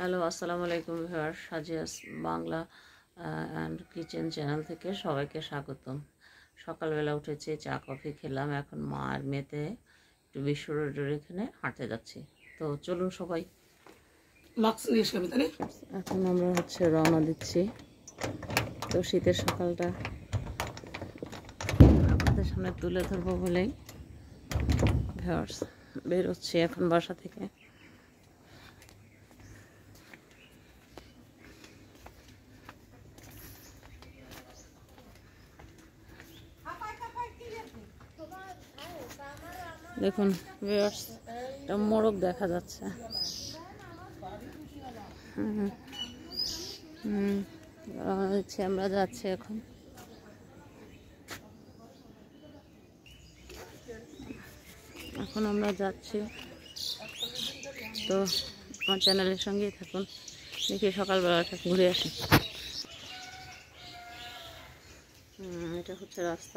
Hello, আসসালামু আলাইকুম viewers. Sajia's Bangla and kitchen channel থেকে সবাইকে স্বাগতম। সকালবেলা উঠেছি, চা কফি খেলাম, এখন মা আর মেয়েতে একটু বিশ্ব রোডের এখানে হাঁটতে যাচ্ছি। তো চলুন সবাই। এখন আমরা রওনা দিচ্ছি। তো শীতের সকালটা আপনাদের সামনে তুলে ধরবো বলেই ভিউয়ার্স বেরোচ্ছি এখন বাসা থেকে। দেখুন ভিউয়ার্স, একটা মোরগ দেখা যাচ্ছে। আমরা যাচ্ছি এখন। আমরা যাচ্ছি, তো আমার চ্যানেলের সঙ্গেই থাকুন। দেখি সকালবেলাটা ঘুরে আসি। এটা হচ্ছে রাস্তা,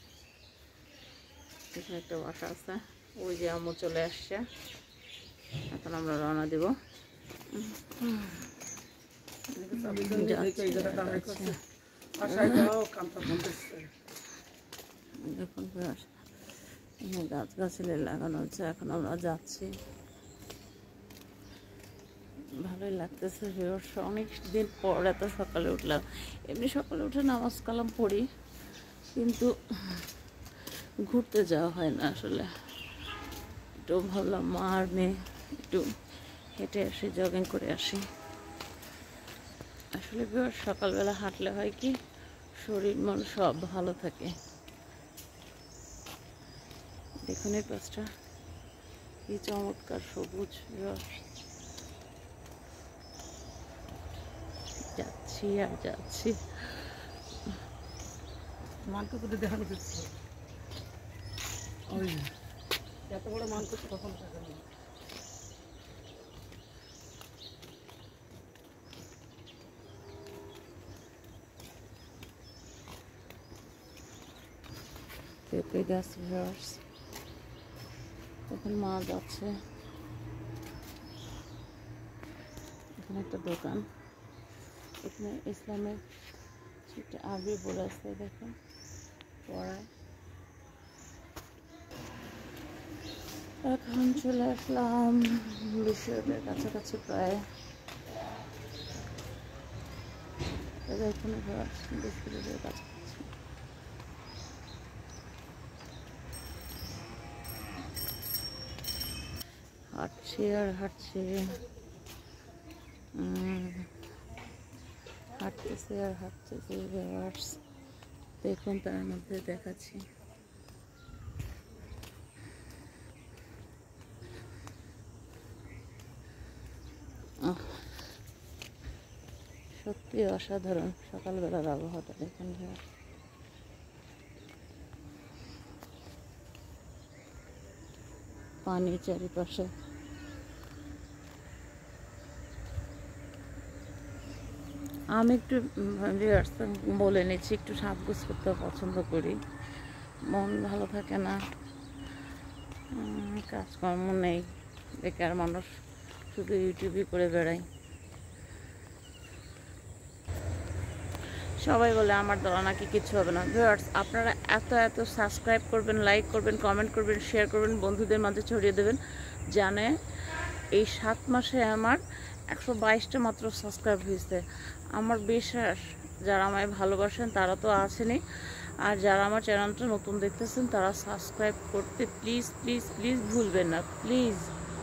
এখানে একটা বাসা আছে, ওই যে আম্মু চলে আসছে। এখন আমরা রওনা দিব। দেখুন গাছগাছালি লাগানো হচ্ছে। এখন আমরা যাচ্ছি, ভালোই লাগতেছে। অনেক দিন পর এত সকালে উঠলাম। এমনি সকালে উঠে নামাজ কালাম পড়ি, কিন্তু ঘুরতে যাওয়া হয় না আসলে। একটু ভাবলাম মা আর মেয়ে একটু হেঁটে আসি, জগিং করে আসি। আসলে সকালবেলা হাঁটলে হয় কি, শরীর মন সব ভালো থাকে। দেখুন এই পাশটা কি চমৎকার সবুজ। যাচ্ছি আর যাচ্ছি। মানকুকুর দেখানো দিচ্ছে, ওই এত বড় মানকুকুর তখন দেখানো। পেঁপে গাছ ভিউয়ার্স। এখন মা যাচ্ছে, এখানে একটা দোকান, এখানে ইসলামের একটা আরবি বলে আছে, দেখুন পড়ায়। এখন চলে আসলাম বিশ্বরোডের কাছাকাছি প্রায়। দেখুন বিশ্বরোডের কাছাকাছি। হাঁটছি আর হাঁটছি, হাঁটতেছি আর হাঁটতেছি ভিউয়ার্স। দেখুন তার মধ্যে দেখাচ্ছি সত্যি অসাধারণ সকালবেলার আবহাওয়াটা। দেখুন পানি চারিপাশে। আমি একটু বলে নিচ্ছি, একটু সাজগোজ করতে পছন্দ করি। মন ভালো থাকে না, কাজকর্ম নেই, বেকার মানুষ, শুধু ইউটিউবই করে বেড়াই। সবাই বলে আমার দ্বারা নাকি কিছু হবে না। ভিউয়ার্স, আপনারা এত সাবস্ক্রাইব করবেন, লাইক করবেন, কমেন্ট করবেন, শেয়ার করবেন, বন্ধুদের মাঝে ছড়িয়ে দেবেন, জানে এই 7 মাসে আমার 122টা মাত্র সাবস্ক্রাইব হয়েছে। আমার বিশ্বাস যারা আমায় ভালোবাসেন তারা তো আছেনই, আর যারা আমার চ্যানেলটা নতুন দেখতেছেন তারা সাবস্ক্রাইব করতে প্লিজ প্লিজ প্লিজ ভুলবেন না, প্লিজ।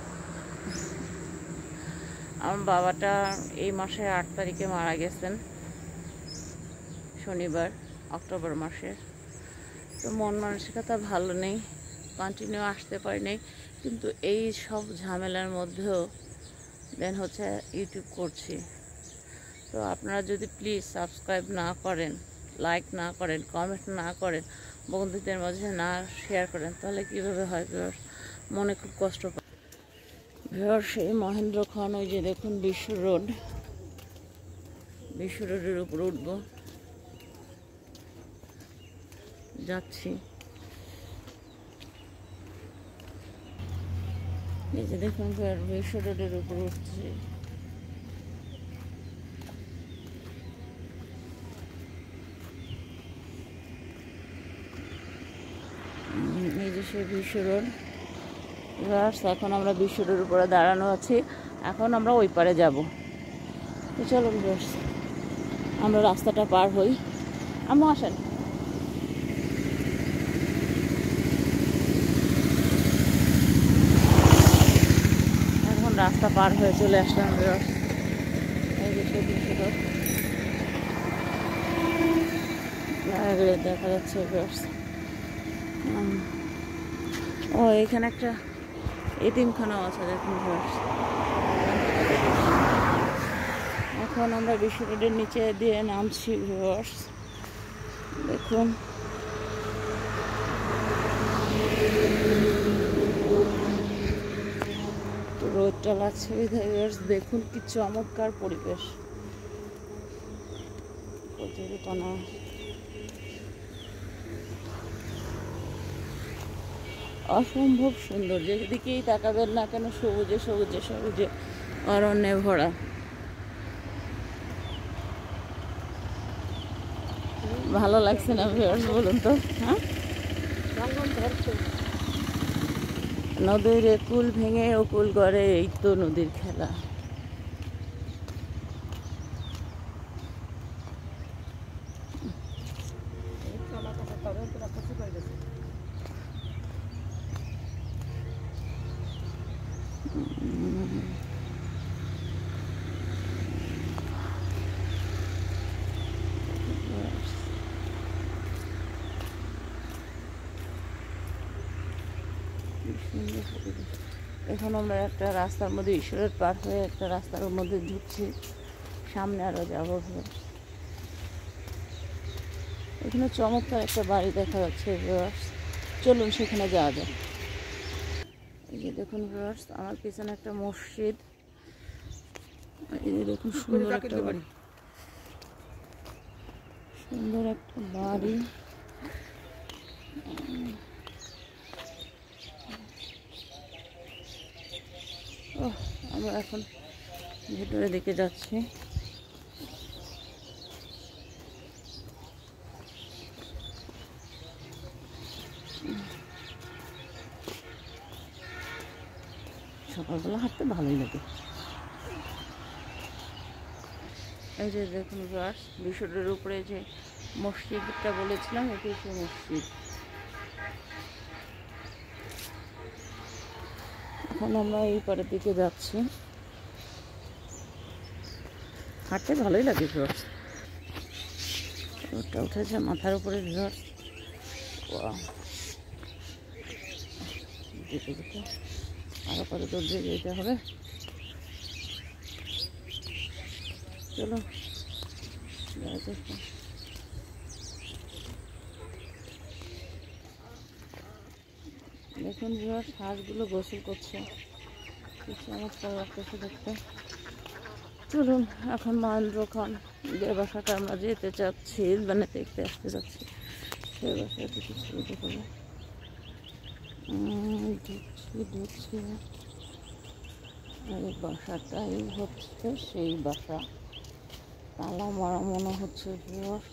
আমার বাবাটা এই মাসে 8 তারিখে মারা গেছেন, শনিবার, অক্টোবর মাসে। তো মন মানসিকতা ভালো নেই, কন্টিনিউ আসতে পারি নাই, কিন্তু এই সব ঝামেলার মধ্যেও দেন ইউটিউব করছি। তো আপনারা যদি প্লিজ সাবস্ক্রাইব না করেন, লাইক না করেন, কমেন্ট না করেন, বন্ধুদের মাঝে না শেয়ার করেন, তাহলে কীভাবে হয় ভিউয়ার্স? মনে খুব কষ্ট পায় ভিউয়ার্স। এই মহেন্দ্র খান, ওই যে দেখুন বিশ্ব রোডের উপর উঠবো, যাচ্ছি। এই যে দেখুন বিশ্ব রোডের উপর উঠছি। সেই বিশ্ব রোড। এখন আমরা বিশ্ব রোডের উপরে দাঁড়ানো আছি, এখন আমরা ওই পারে যাব। তো চলো আমরা রাস্তাটা পার হই। আম্মু আসেন। এখন রাস্তা পার হয়ে চলে আসলাম। এই যে সেই বিশ্ব রোড দেখা যাচ্ছে। ও এখানে একটা এতিমখানাও আছে দেখুন। এখন আমরা বিশ্ব রোডের নিচে দিয়ে নামছি। দেখুন রোদটা লাগছে। দেখুন কি চমৎকার পরিবেশ, কচুরিপানা। অসম্ভব সুন্দর, যেদিকেই তাকাবেন না কেন সবুজে সবুজে সবুজে অরণ্যে ভরা। ভালো লাগছে না ভিউয়ার্স বলুন তো? হ্যাঁ, নদীর কুল ভেঙে ওকুল গড়ে, এই তো নদীর খেলা। এখন আমরা একটা রাস্তার মধ্যে ঈশ্বরের পার হয়ে একটা রাস্তার মধ্যে ঢুকছি, সামনে আরো যাবো। এখানে চমৎকার একটা বাড়ি দেখা যাচ্ছে। চলুন সেখানে যাওয়া যায়। এই যে দেখুন ভিউয়ার্স, আমার পিছনে একটা মসজিদ। এই যে দেখুন সুন্দর একটা বাড়ি, সুন্দর একটা বাড়ি। আমরা এখন ভেতরের দিকে যাচ্ছি। সকালবেলা হাঁটতে ভালোই লাগে। এই যে দেখুন ভিউয়ার্স, বিশ্ব রোডের উপরে যে মসজিদটা বলেছিলাম, এটি সেই মসজিদ। এখন আমরা এই পারের দিকে যাচ্ছি, হাঁটতে ভালোই লাগে ভিউয়ার্স। রোদটা উঠেছে মাথার উপরে ভিউয়ার্স। যেতে যেতে আরো পরে দৌড় দিয়ে যেতে হবে। চলো দেখুন ভিউয়ার্স, হাঁসগুলো গোসল করছে, কি চমৎকার লাগতেছে দেখতে। চলুন এখন মহেন্দ্র খান যে বাসাটা আমরা যেতে চাচ্ছি, মানে দেখতে আসতে চাচ্ছি, সেই বাসায় কিছু ছবি দেখাবো। ঢুকছি এই বাসাটাই হচ্ছে সেই বাসা। তালা মারা মনে হচ্ছে ভিউয়ার্স।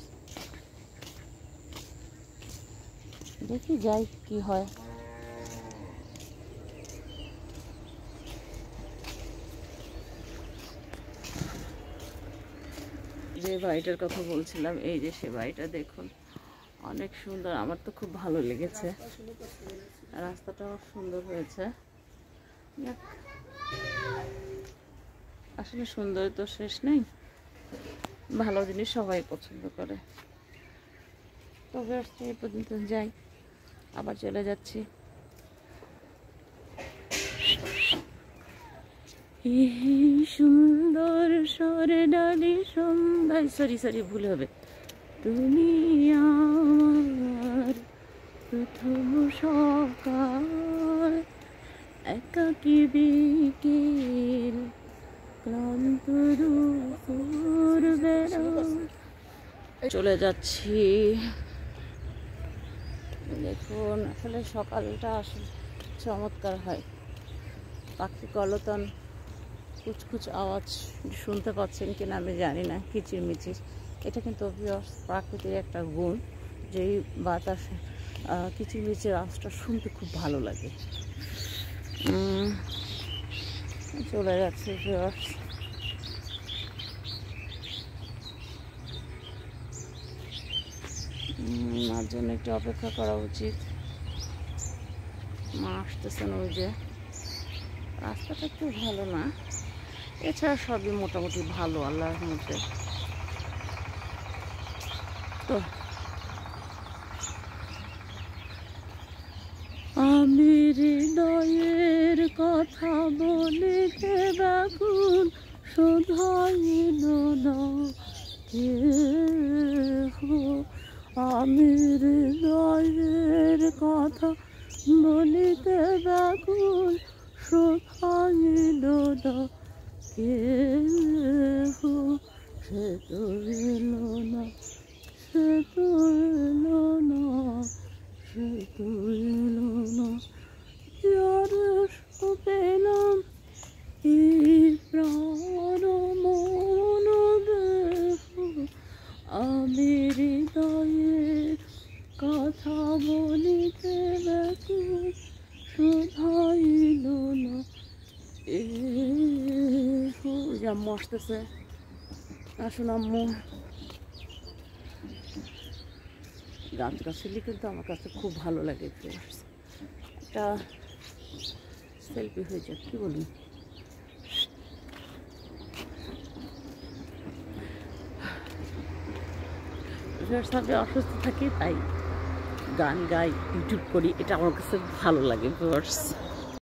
দেখি যাই কি হয়। যে বাড়িটার কথা বলছিলাম, এই যে সে বাড়িটা দেখুন, অনেক সুন্দর। আমার তো খুব ভালো লেগেছে, রাস্তাটাও সুন্দর হয়েছে। আসলে সুন্দর তো শেষ নেই, ভালো জিনিস সবাই পছন্দ করে। তবে আজকে এই পর্যন্ত যাই, আবার চলে যাচ্ছি। সুন্দর সরে ডালি সন্ধ্যায়, সরি ভুল হবে। তুমি আমার প্রথম সকাল, একাকী বিকেল, ক্লান্ত দুপুর বেলা। চলে যাচ্ছি। দেখুন আসলে সকালটা আসলে চমৎকার হয়। পাখি কলতান কুচকুচ আওয়াজ শুনতে পাচ্ছেন কিনা আমি জানি না, কিচিরমিচির। এটা কিন্তু প্রাকৃতিক একটা গুণ, যেই বাতাস কিচিরমিচির আওয়াজটা শুনতে খুব ভালো লাগে। চলে যাচ্ছে ভিউয়ার্স। মার জন্য একটু অপেক্ষা করা উচিত। মা আসতেছেন, ওই যে রাস্তাটা একটু ভালো না, এছাড়া সবই মোটামুটি ভালো আল্লাহর মধ্যে। তো আমি হৃদয়ের কথা বলিতে ব্যাকুল, শোধাইল না কেহ। আমি হৃদয়ের কথা বলিতে ব্যাকুল, শোধাইল না কেহ। সে তো এলো না, সে তো এলো না, সে তো এলো না। যার পেলাম এই প্রাণ মন দেহ, আমি হৃদয়ের কথা বলিতে ব্যাকুল, শোধাইল না এহ। আম্মু আসতেছে, আসুন আম্মু। গাছগাছালি কিন্তু আমার কাছে খুব ভালো লাগে। একটা সেলফি হয়ে যাক, কি বলি। আমি অসুস্থ থাকি, তাই গান গাই, ইউটিউব করি, এটা আমার কাছে ভালো লাগে ভিউয়ার্স।